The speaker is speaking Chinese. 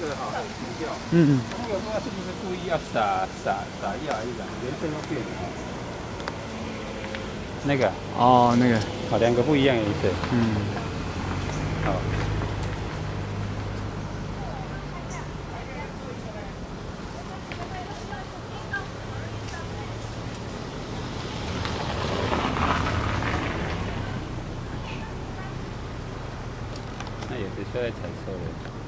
个哈比较， 嗯嗯， 那个不知道是不是故意要撒药一样，颜色都变了。那个哦，那个， 好，两个不一样颜色。 嗯， 好。那有的时候在采收的。